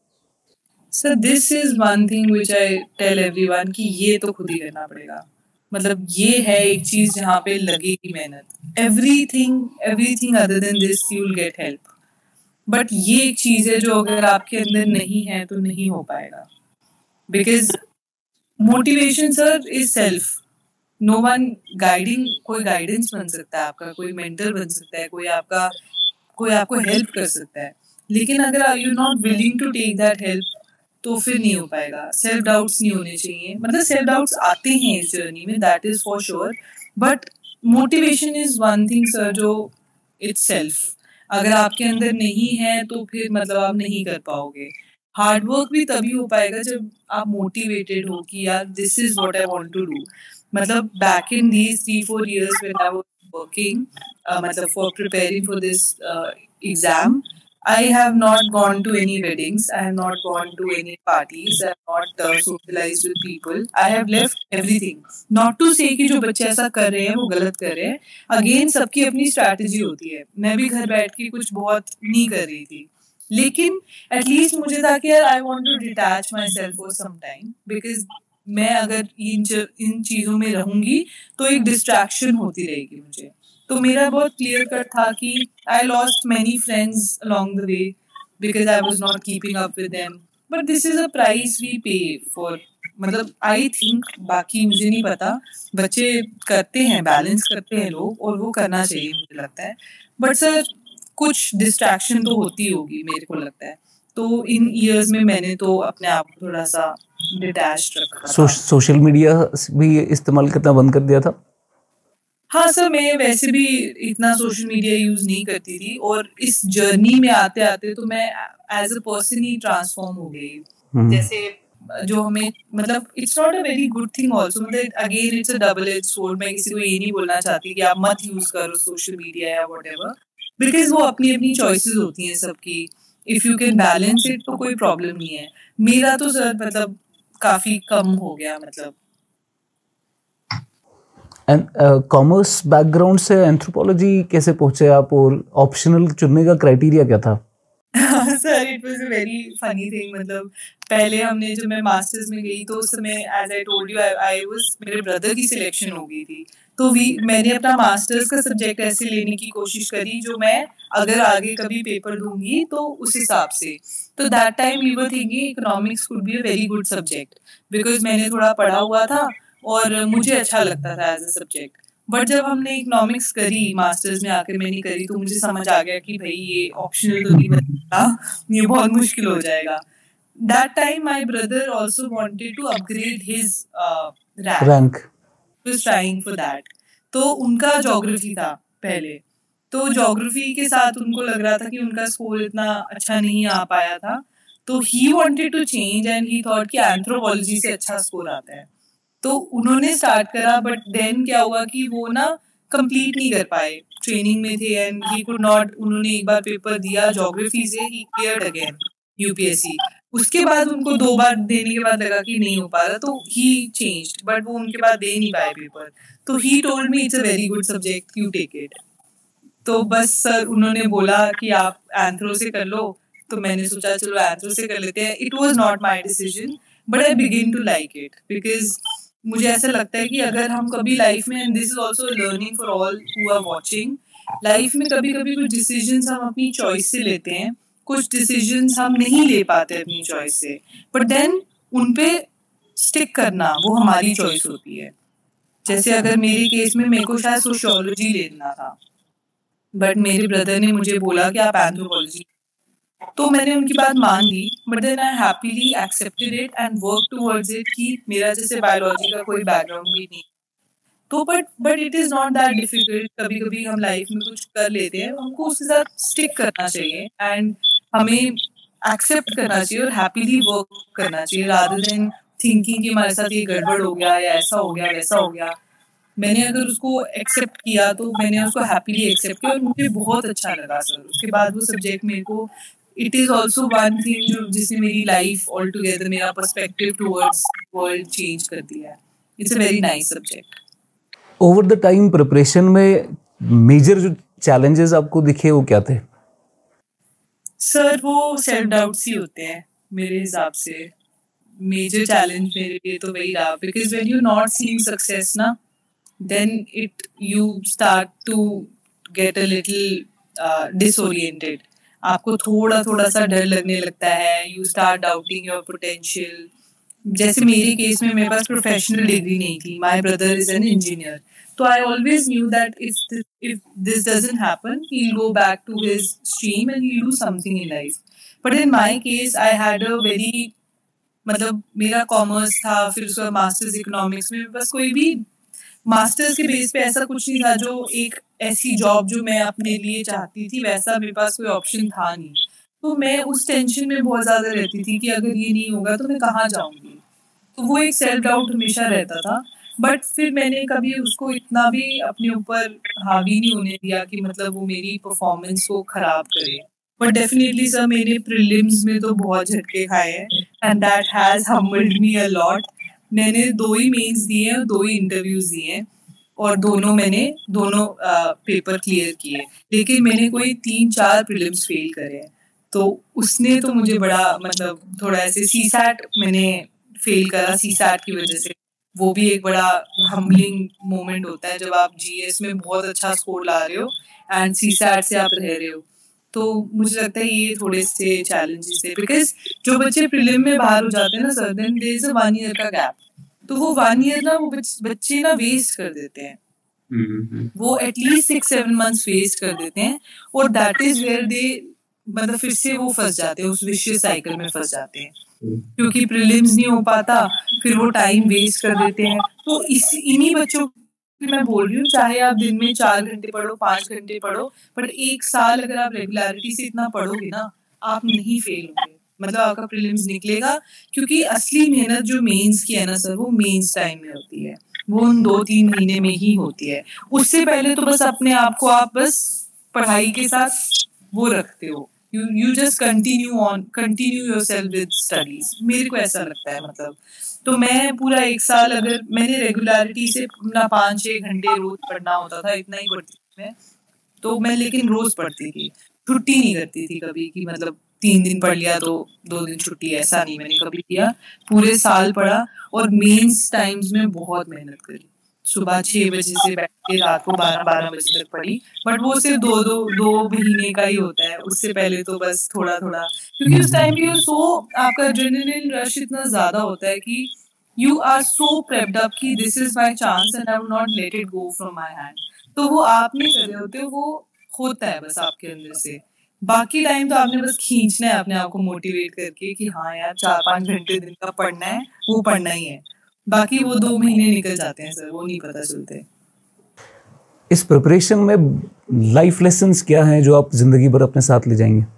Speaker 2: Sir this is one thing which I tell everyone कि ये तो खुद ही करना पड़ेगा। मतलब ये है एक चीज जहाँ पे लगेगी मेहनत। Everything everything other than this you will get help, but ये एक चीज है जो अगर आपके अंदर नहीं है तो नहीं हो पाएगा। Because motivation sir is self, no one guiding, कोई गाइडेंस बन सकता है आपका, कोई मेंटर बन सकता है, कोई आपका कोई आपको हेल्प कर सकता है, लेकिन अगर you not willing to take that help तो फिर नहीं हो पाएगा। सेल्फ डाउट्स नहीं होने चाहिए, मतलब सेल्फ डाउट्स आते हैं इस जर्नी में, that is for sure, but motivation is one thing sir जो इट्स सेल्फ, अगर आपके अंदर नहीं है तो फिर मतलब आप नहीं कर पाओगे। हार्ड वर्क भी तभी हो पाएगा जब आप मोटिवेटेड हो कि यार this is what I want to do. मतलब back in these three four years when I was working, मतलब for preparing for this exam, I have not gone to any weddings. I have not gone to any parties. I have not uh, socialized with people. I have left everything. Not to say कि जो बच्चे ऐसा कर रहे हैं वो गलत कर रहे हैं. Again सबकी अपनी strategy होती है. मैं भी घर बैठ के कुछ बहुत नहीं कर रही थी. लेकिन at least मुझे था कि यार I want to detach myself for some time because मैं अगर इन इन चीज़ों में रहूंगी तो एक distraction होती रहेगी मुझे. तो मेरा बहुत क्लियर कट था कि I lost many friends along the way because I was not keeping up with them, but this is a price we pay for, मतलब आई थिंक, बाकी मुझे नहीं पता, बच्चे करते हैं, बैलेंस करते हैं लोग, और वो करना चाहिए मुझे लगता है, बट सर कुछ डिस्ट्रैक्शन तो होती होगी मेरे को लगता है। तो इन इयर्स में मैंने तो अपने आप को थोड़ा सा डिटैच्ड रखा था।
Speaker 1: सोशल मीडिया भी इस्तेमाल करना बंद कर दिया था?
Speaker 2: हाँ सर, मैं वैसे भी इतना सोशल मीडिया यूज नहीं करती थी, और इस जर्नी में आते आते तो मैं एज अ पर्सन ही ट्रांसफॉर्म हो गई। जैसे जो हमें, मतलब it's not a very good thing also, मतलब again it's a double edge sword. मैं किसी को ये नहीं बोलना चाहती कि आप मत यूज करो सोशल मीडिया या व्हाटएवर, बिकॉज वो अपनी अपनी चॉइसेस होती हैं सबकी। If you can balance it तो कोई प्रॉब्लम नहीं है। मेरा तो सर मतलब काफी कम हो गया, मतलब।
Speaker 1: एंड कॉमर्स बैकग्राउंड से एंथ्रोपोलॉजी कैसे पहुंचे आप, और ऑप्शनल चुनने का क्राइटेरिया क्या था?
Speaker 2: Sir it was a very funny thing. मतलब पहले हमने, जब मैं मास्टर्स में गई तो उस समय, as I told you, I was, मेरे ब्रदर की सिलेक्शन हो गई थी, तो वी मैंने अपना मास्टर्स का सब्जेक्ट ऐसे लेने की कोशिश करी जो मैं अगर आगे कभी पेपर दूंगी तो उस हिसाब से। तो that time we were thinking economics could be a very good subject, because मैंने थोड़ा पढ़ा हुआ था और मुझे अच्छा लगता था एज अ सब्जेक्ट। बट जब हमने इकोनॉमिक्स करी, मास्टर्स में आकर मैंने करी, तो मुझे समझ आ गया कि भाई ये ऑप्शनल तो नहीं बनता, ये बहुत मुश्किल हो जाएगा। That time my brother also wanted to upgrade his rank, was trying for that. तो उनका ज्योग्राफी था पहले, तो ज्योग्राफी के साथ उनको लग रहा था कि उनका स्कोर इतना अच्छा नहीं आ पाया था, तो he wanted to change and he thought कि एंथ्रोपोलॉजी से अच्छा स्कोर आता है। तो उन्होंने स्टार्ट करा, बट देन क्या हुआ कि वो ना कंप्लीट नहीं कर पाए, ट्रेनिंग में थे एंड ही कुड नॉट। उन्होंने एक बार पेपर दिया ज्योग्राफी से, ही क्लियर्ड अगेन यूपीएससी। उसके बाद उनको दो बार देने के बाद लगा कि नहीं हो पा रहा, तो ही चेंज्ड, बट वो उनके बाद दे नहीं पाए पेपर। तो he told me it's a very good subject, you take it. तो बस सर उन्होंने बोला कि आप एंथ्रो से कर लो, तो मैंने सोचा चलो एंथ्रो से कर लेते हैं। It was not my decision, but I begin to like it, because मुझे ऐसा लगता है कि अगर हम कभी लाइफ में, and this is also learning for all who are watching, life में कभी कभी कुछ डिसीजंस हम अपनी चॉइस से लेते हैं, कुछ डिसीजंस हम नहीं ले पाते अपनी चॉइस से, बट देन उन पे स्टिक करना वो हमारी चॉइस होती है। जैसे अगर मेरे केस में मेरे को शायद सोशियोलॉजी लेना था, बट मेरे ब्रदर ने मुझे बोला कि आप एंथ्रोपोलॉजी, तो मैंने उनकी बात मान ली, but then I happily accepted it and work towards it कि मेरा जैसे बायोलॉजी का कोई बैकग्राउंड भी नहीं, तो but but it is not that difficult. कभी कभी हम लाइफ में कुछ कर लेते हैं, हमको उसके साथ स्टिक करना चाहिए एंड हमें एक्सेप्ट करना चाहिए और हैप्पीली वर्क करना चाहिए, रादर देन थिंकिंग कि हमारे साथ ये गड़बड़ हो गया या ऐसा हो गया वैसा हो गया। मैंने अगर उसको एक्सेप्ट किया तो मैंने उसको हैप्पीली एक्सेप्ट किया और मुझे बहुत अच्छा लगा सर। उसके बाद वो सब्जेक्ट मेरे को, it is also one thing जो जिसने मेरी लाइफ ऑल टुगेदर, मेरा पर्सपेक्टिव टुवर्ड्स वर्ल्ड चेंज कर दिया है। It's a very nice subject.
Speaker 1: Over the time preparation में मेजर जो चैलेंजेस आपको दिखे वो क्या थे?
Speaker 2: सर वो सेल्फ डाउट्स ही होते हैं मेरे हिसाब से। मेजर चैलेंज मेरे लिए तो वही रहा, because when you not seeing success ना, then it you start to get a little uh, disoriented. आपको थोड़ा थोड़ा सा डर लगने लगता है, you start doubting your potential. जैसे मेरे केस में मेरे पास प्रोफेशनल डिग्री नहीं थी, my brother is an engineer, so I always knew that if this, if this doesn't happen, he'll go back to his stream and he'll do something in life. But in my case, I had a very, मतलब मेरा commerce था, फिर उसका masters economics में, बस कोई भी masters के बेस पे ऐसा कुछ नहीं था जो एक ऐसी जॉब जो मैं अपने लिए चाहती थी, वैसा मेरे पास कोई ऑप्शन था नहीं। तो मैं उस टेंशन में बहुत ज़्यादा रहती थी कि अगर ये नहीं होगा तो मैं कहाँ जाऊँगी। तो वो एक सेल्फ डाउट हमेशा रहता था, बट फिर मैंने कभी उसको इतना भी अपने ऊपर हावी नहीं होने दिया कि मतलब वो मेरी परफॉर्मेंस को खराब करे। बट डेफिनेटली सर मैंने प्रीलिम्स में तो बहुत झटके खाए हैं and that has humbled me a lot. मैंने दो ही मेंस दिए हैं और दो ही इंटरव्यूज दिए हैं और दोनों मैंने दोनों पेपर क्लियर किए, लेकिन मैंने कोई तीन चार प्रीलिम्स फेल करे हैं। तो उसने तो मुझे बड़ा मतलब थोड़ा ऐसे, सी सैट मैंने फेल करा सी सैट की वजह से। वो भी एक बड़ा हम्बलिंग मोमेंट होता है जब आप जीएस में बहुत अच्छा स्कोर ला रहे हो एंड सी सैट से आप रह रहे हो। तो मुझे लगता है ये थोड़े से चैलेंजेस है, बिकॉज जो बच्चे प्रीलिम में बाहर हो जाते हैं ना sir, then there is a one year का गैप, तो वो वन ईयर ना वो बच्चे ना वेस्ट कर देते हैं। वो at least six seven months waste कर देते हैं और दैट इज वेयर दे, मतलब फिर से वो फंस जाते हैं, उस विशियस साइकिल में फंस जाते हैं, क्योंकि प्रीलिम्स नहीं हो पाता, फिर वो टाइम वेस्ट कर देते हैं। तो इस इन्हीं बच्चों की मैं बोल रही हूँ, चाहे आप दिन में चार घंटे पढ़ो, पांच घंटे पढ़ो, बट एक साल अगर आप रेगुलरिटी से इतना पढ़ोगे ना, आप नहीं फेल होंगे, मतलब आपका प्रीलिम्स निकलेगा। क्योंकि असली मेहनत जो मेंस की है ना सर, वो मेंस टाइम में होती है, वो उन दो तीन महीने में ही होती है। उससे पहले तो बस अपने आप को आप बस पढ़ाई के साथ वो रखते हो, you you just continue on continue yourself with studies, मेरे को ऐसा लगता है। मतलब तो मैं पूरा एक साल अगर मैंने रेगुलरिटी से अपना पाँच छः घंटे रोज पढ़ना होता था, इतना ही पढ़ती थी मैं, तो मैं लेकिन रोज पढ़ती थी, छुट्टी नहीं करती थी कभी कि मतलब तीन दिन पढ़ लिया तो दो दिन छुट्टी, ऐसा नहीं मैंने कभी किया। पूरे साल पढ़ा और मेंस टाइम्स में बहुत मेहनत करी, सुबह छह बजे से बैठ के रात को बारह बारह बजे तक पढ़ी, बट वो सिर्फ दो दो दो महीने का ही होता है, उससे पहले तो बस थोड़ा थोड़ा, क्योंकि उस टाइम पे सो आपका एड्रेनलिन रश इतना ज्यादा होता है कि you are so prepped up कि this is my chance and I will not let it go from my hand. तो वो आप नहीं कर रहे होते, वो होता है बस आपके अंदर से। बाकी टाइम तो आपने बस खींचना है अपने आप को मोटिवेट करके कि हाँ यार चार पांच घंटे दिन का पढ़ना है, वो पढ़ना ही है। बाकी वो दो महीने निकल जाते हैं सर, वो नहीं पता चलते।
Speaker 1: इस प्रिपरेशन में लाइफ लेसन्स क्या हैं जो आप जिंदगी भर अपने साथ ले जाएंगे?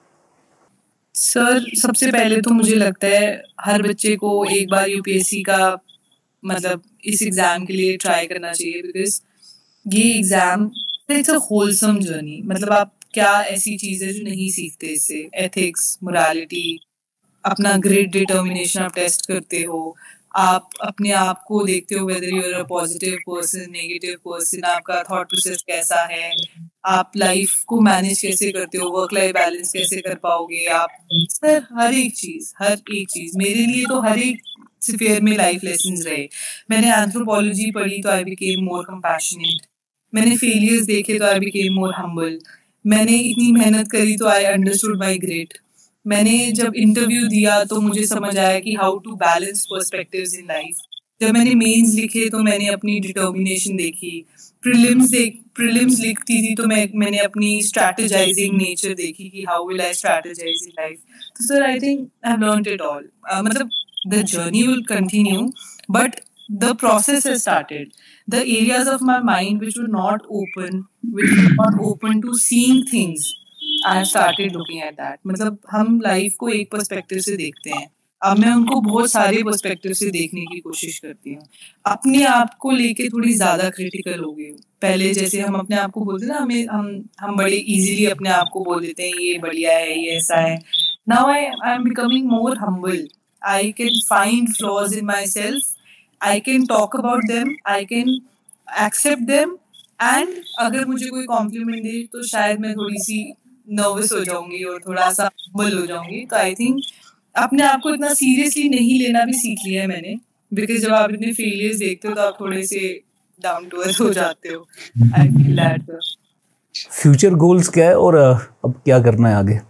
Speaker 2: सर सबसे पहले तो मुझे लगता है हर बच्चे को एक बार यूपीएससी का मतलब इस एग्जाम के लिए ट्राई करना चाहिए, बिकॉज ये exam it's a wholesome journey. मतलब आप क्या ऐसी चीज है जो नहीं सीखते इससे, एथिक्स, मोरालिटी, अपना ग्रेट डिटर्मिनेशन आप टेस्ट करते हो, आप अपने आप को देखते हो whether you are a positive person, negative person, आपका थॉट प्रोसेस कैसा है, आप लाइफ को मैनेज कैसे करते हो, वर्क लाइफ बैलेंस कैसे कर पाओगे आप। सर हर एक चीज हर एक चीज मेरे लिए तो हर एक स्फीयर में लाइफ लेसन्स रहे। मैंने एंथ्रोपोलॉजी पढ़ी तो आई बिकेम मोर कंपैशनेट, मैंने फेलियर्स देखे तो आई बिकेम मोर हम्बल, मैंने इतनी मेहनत करी तो आई अंडरस्टूड माय ग्रेट, मैंने जब इंटरव्यू दिया तो मुझे समझ आया कि how to balance perspectives in life, जब मैंने मेंस लिखे तो मैंने अपनी डिटर्मिनेशन देखी, प्रीलिम्स देख प्रीलिम्स लिखती थी तो मैं मैंने अपनी स्ट्रैटेजाइजिंग नेचर देखी कि how will I strategize in life. तो sir I think I have learned it all. मतलब the journey will continue but the process has started. The areas of my mind which were not open, which were not open to seeing things, I have started looking at that. मतलब हम life को एक perspective से देखते हैं, अब मैं उनको बहुत सारे पर्सपेक्टिव से देखने की कोशिश करती हूँ. अपने आप को लेके थोड़ी ज्यादा क्रिटिकल हो गई हूँ. पहले जैसे हम अपने आप को बोलते ना, हमें हम हम बड़े इजीली अपने आप को बोल देते हैं ये बढ़िया है, ये ऐसा है. Now I I am becoming more humble. I can find flaws in myself. I can talk about them, I can accept them, and अगर मुझे कोई कॉम्प्लीमेंट दे तो शायद मैं थोड़ी सी नर्वस हो जाऊंगी और थोड़ा सा बल हो जाऊंगी. तो आई थिंक अपने आप को इतना सीरियसली नहीं लेना भी सीख लिया है मैंने, बिकॉज जब आप इतने फेलियर्स देखते हो तो आप थोड़े से डाउन टू अर्थ हो जाते हो. I feel that.
Speaker 1: Future goals क्या है और uh, अब क्या करना है आगे?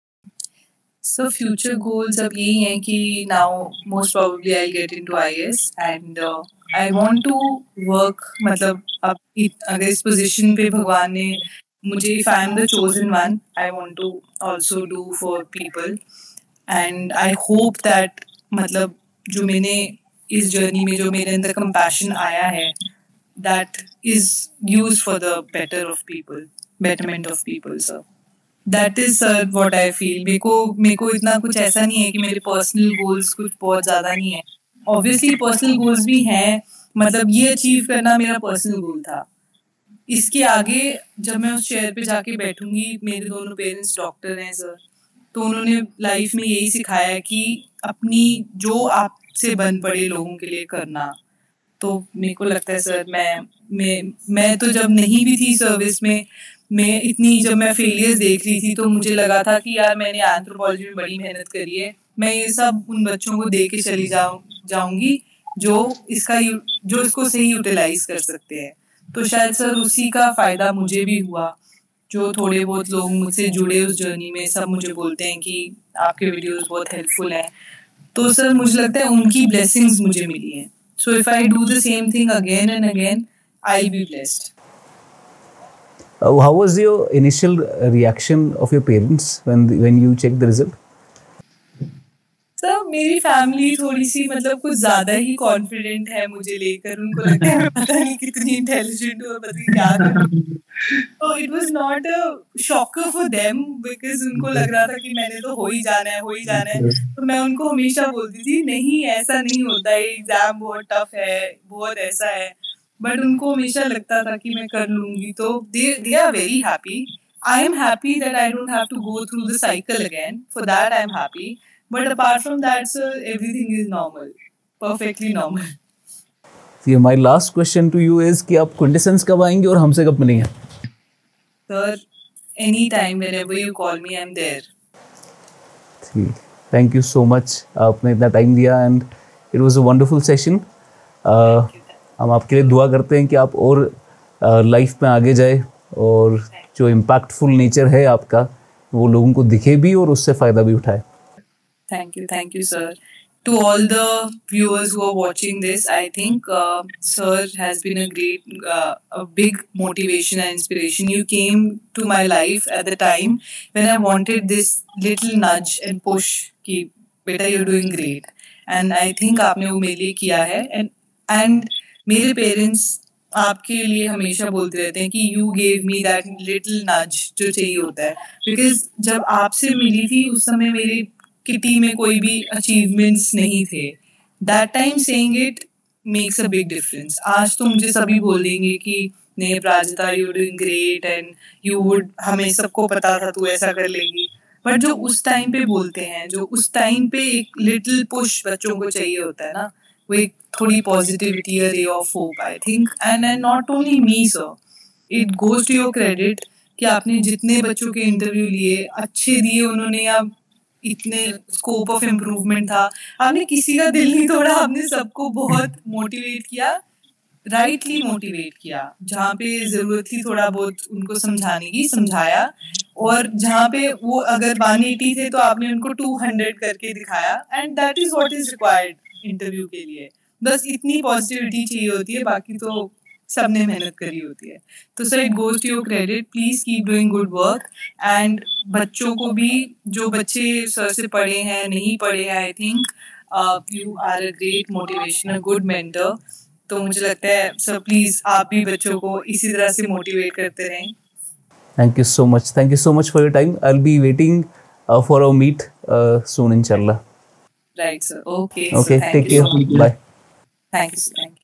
Speaker 2: So future goals अब यही हैं कि now most probably I'll get into I A S and uh, I want to work. मतलब अब इत- अगर इस position पे भगवान ने मुझे, if I am the chosen one, I want to also do for people and I hope that मतलब जो मैंने इस journey में जो मेरे अंदर compassion आया है, that is used for the better of people, betterment of people. So that is sir what I feel. मेरे को मेरे को इतना कुछ ऐसा नहीं है कि मेरे पर्सनल गोल्स कुछ बहुत ज्यादा नहीं है. ऑब्वियसली पर्सनल गोल्स भी हैं, मतलब ये अचीव करना मेरा पर्सनल गोल था. इसके आगे जब मैं उस चेयर पे जाके बैठूंगी, मेरे दोनों पेरेंट्स डॉक्टर हैं सर, तो उन्होंने लाइफ में यही सिखाया है कि अपनी जो आपसे बन पड़े लोगों के लिए करना. तो मेरे को लगता है सर मैं मैं मैं तो जब नहीं भी थी सर्विस में, मैं इतनी जब मैं फेलियर्स देख रही थी तो मुझे लगा था कि यार मैंने एंथ्रोपोलॉजी में बड़ी मेहनत करी है, मैं ये सब उन बच्चों को दे के चली जाऊँ जाऊंगी जो इसका यू- जो इसको सही यूटिलाइज कर सकते हैं. तो शायद सर उसी का फायदा मुझे भी हुआ. जो थोड़े बहुत लोग मुझसे जुड़े उस जर्नी में, सब मुझे बोलते हैं कि आपके वीडियोस बहुत हेल्पफुल हैं. तो सर मुझे लगता है उनकी ब्लेसिंग्स मुझे मिली हैं. So if I do the same thing again and again, I will be blessed.
Speaker 1: Uh, how was your initial uh, reaction of your parents when when you checked the result?
Speaker 2: Sir मेरी family थोड़ी सी मतलब कुछ ज्यादा ही confident है मुझे लेकर. उनको लगता है मैं पता नहीं कितनी इंटेलिजेंट हूँ और पता नहीं क्या करूँ. तो it was not a shocker for them, because उनको लग रहा था कि मैंने तो हो ही जाना है, हो ही जाना है. तो मैं उनको हमेशा बोलती थी नहीं ऐसा नहीं होता है, एग्जाम बहुत टफ है, बहुत ऐसा है. बट उनको हमेशा लगता था कि मैं कर लूंगी. तो they they are very happy. I am happy that I don't have to go through the cycle again. For that I am happy. But apart from that, sir, everything is normal, perfectly normal.
Speaker 1: So my last question to you is कि आप क्विंटेसेंस कब आएंगे और हमसे कब मिलेंगे?
Speaker 2: Sir, anytime, whenever you call me, I'm there.
Speaker 1: Thank you so much. आपने इतना टाइम दिया and it was a wonderful session. uh, हम आपके लिए दुआ करते हैं कि आप और लाइफ uh, में आगे जाए और जो इम्पैक्टफुल नेचर है आपका वो लोगों को दिखे भी और उससे फ़ायदा भी उठाए.
Speaker 2: Thank you, thank you, sir. To all the viewers who are watching this, I think uh, sir has been a great, uh, a big motivation and inspiration. You came to my life at the time when I wanted this little nudge and push कि बेटा you're doing great. And I think आपने वो मेरे लिए किया है. And and मेरे parents आपके लिए हमेशा बोलते रहते हैं कि you gave me that little nudge जो चाहिए होता है. Because जब आपसे मिली थी उस समय मेरे किटी में कोई भी अचीवमेंट्स नहीं थे. That time saying it makes a big difference. आज तो मुझे सभी बोल देंगे कि नहीं Prajta you doing great and you would, हमें सबको पता था तू ऐसा कर लेगी. बट जो उस टाइम पे बोलते हैं, जो उस टाइम पे एक लिटिल पुश बच्चों को चाहिए होता है ना, वो एक थोड़ी positivity, a ray of hope, I think. And and not only me sir, it goes to your credit कि आपने जितने बच्चों के इंटरव्यू लिए अच्छे दिए उन्होंने, या इतने स्कोप ऑफ इम्प्रूवमेंट था, आपने किसी का दिल नहीं तोड़ा. आपने सबको बहुत मोटिवेट किया, राइटली मोटिवेट किया. जहाँ पे जरूरत थी थोड़ा बहुत उनको समझाने की समझाया, और जहाँ पे वो अगर वन एटी थे तो आपने उनको टू हंड्रेड करके दिखाया. And that is what is required interview के लिए. बस इतनी पॉजिटिविटी चाहिए होती है, बाकी तो सबने मेहनत करी होती है. तो sir it goes to your credit, please keep doing good work. And बच्चों को भी, जो बच्चे सर से पढ़े हैं नहीं पढ़े हैं, I think you are a great motivation, a good mentor. तो मुझे लगता है सर प्लीज आप भी बच्चों को इसी तरह से मोटिवेट करते रहें.
Speaker 1: Thank you so much. Thank you so much for your time. I'll be waiting uh, for our meet uh, soon, inshallah.
Speaker 2: Right, sir. Okay.
Speaker 1: Okay,
Speaker 2: So thank
Speaker 1: take
Speaker 2: you
Speaker 1: care.
Speaker 2: so much.
Speaker 1: Bye.
Speaker 2: Thank you. Sir. Thank you.